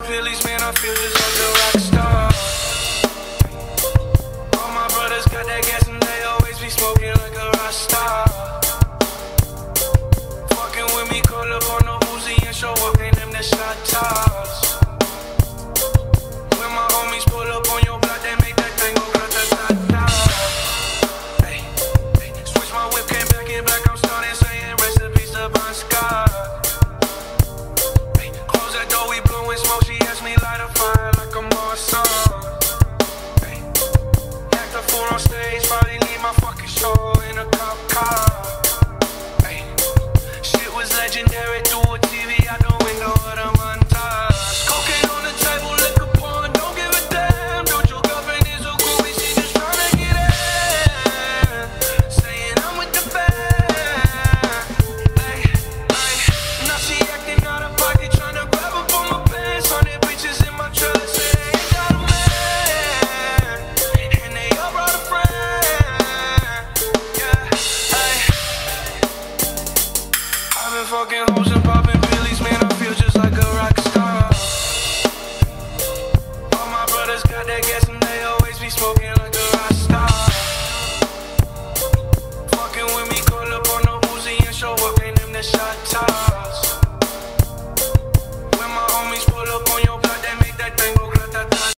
Pillies, man, I feel just like a rock star. All my brothers got that gas and they always be smoking like a rock star. Fucking with me, call up on the Uzi and show up in them that shot tops. When my homies pull up on your block, they make that thing go grata-ta-ta. Hey, hey, switch my whip, came back in black, I'm starting saying recipes to Bon Scott. Hey, close that door, we blowing smoke, she asked me light a fire like I'm on song. Hey, act a fool on stage, probably leave my fucking show in a cop car. Hey, shit was legendary through a TV out the window of the montage. Cocaine on the table, liquor porn, don't give a damn. Dude, your girlfriend is a groupie, she just tryna get in. Saying I'm with the band. Hey, hey, now she acting out of pocket, tryna grab up on my pants. 100 bitches in my trailer, say they ain't got a man, and they all brought a friend. Yeah, hey, I've been fucking hoes and popping pillies, man, I feel just like a rock star. All my brothers got that gas and they always be smoking like